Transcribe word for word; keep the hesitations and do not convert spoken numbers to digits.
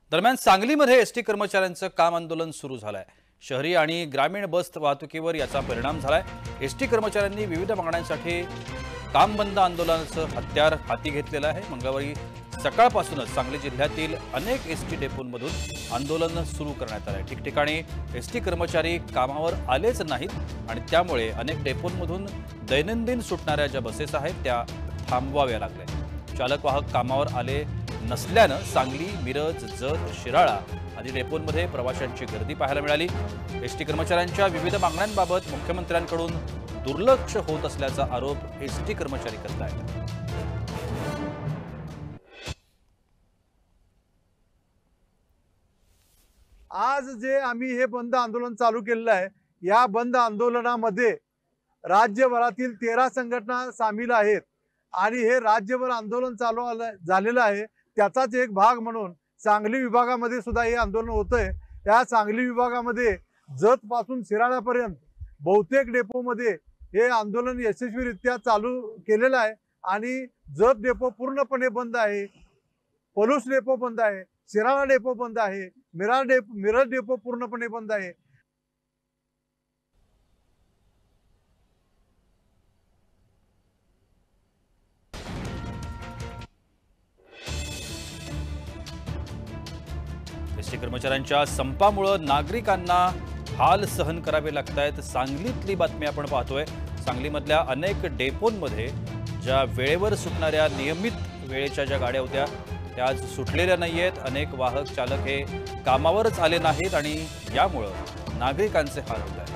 दरम्यान सांगलीमध्ये एसटी कर्मचाऱ्यांचं काम आंदोलन सुरू झालंय। शहरी आणि ग्रामीण बस वाहतुकीवर याचा परिणाम झालाय। एसटी कर्मचाऱ्यांनी विविध मागण्यांसाठी काम बंद आंदोलनाचं हत्यार हाती घेतलेलं आहे। मंगळवारी सकाळपासूनच सांगली जिल्ह्यातील अनेक एसटी डेपोंमधून आंदोलन सुरू करण्यात आलंय। ठिकठिकाणी एसटी कर्मचारी कामावर आलेच नाहीत आणि त्यामुळे अनेक डेपोंमधून दैनंदिन सुटणाऱ्या ज्या बसेस आहेत त्या थांबवाव्या लागल्या। चालक वाहक कामावर आले नसल्यानं सांगली, मिरज, जत, शिराळा आदी डेपोंमध्ये प्रवाशांची गर्दी पाहायला मिळाली। एसटी कर्मचाऱ्यांच्या विविध मागण्यांबाबत मुख्यमंत्र्यांकडून दुर्लक्ष होत असल्याचा आरोप एसटी कर्मचारी करत आहेत। आज जे आम्ही हे बंद आंदोलन चालू केलेलं आहे, या बंद आंदोलनामध्ये राज्यभरातील तेरा संघटना सामील आहेत आणि हे राज्यभर आंदोलन चालू झालेलं आहे। त्याचाच एक भाग म्हणून सांगली विभागामध्ये सुद्धा हे आंदोलन होतंय। या सांगली विभागामध्ये जत पासून शिराळ्यापर्यंत बहुतेक डेपोमध्ये हे आंदोलन यशस्वीरित्या चालू केलेलं आहे आणि जत डेपो पूर्णपणे बंद आहे, पलूस डेपो बंद आहे, शिराळा डेपो बंद आहे, मिरा डेपो मिरज डेपो पूर्णपणे बंद आहे। एसटी कर्मचाऱ्यांच्या संपामुळे नागरिकांना हाल सहन करावे लागतायत। सांगलीतली बातमी आपण पाहतोय। सांगलीमधल्या अनेक डेपोंमध्ये ज्या वेळेवर सुटणाऱ्या नियमित वेळेच्या ज्या गाड्या होत्या त्या आज सुटलेल्या नाहीयेत। अनेक वाहक चालक हे कामावरच आले नाहीत आणि यामुळे नागरिकांचे हाल होत आहेत।